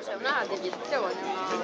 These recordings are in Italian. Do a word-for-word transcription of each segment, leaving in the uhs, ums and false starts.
c'è una deviazione,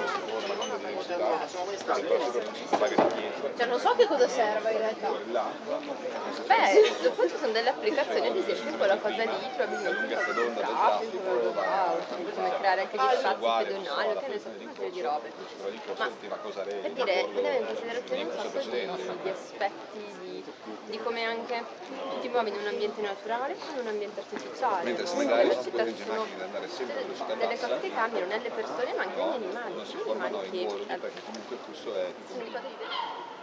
cioè non so che cosa serva in realtà. Beh, dopo ci sono delle applicazioni, ad esempio quella cosa lì, probabilmente traffico, come creare anche gli spazi pedonali, che ne so, tutta una serie di robe. Ma per dire, prendere in considerazione un sacco di, di aspetti di, di come anche tu ti muovi in un ambiente naturale e in un ambiente artificiale. Mentre no? Nella città ci sono delle, delle cose che cambiano nelle persone ma anche negli animali. Gli animali che... Eh,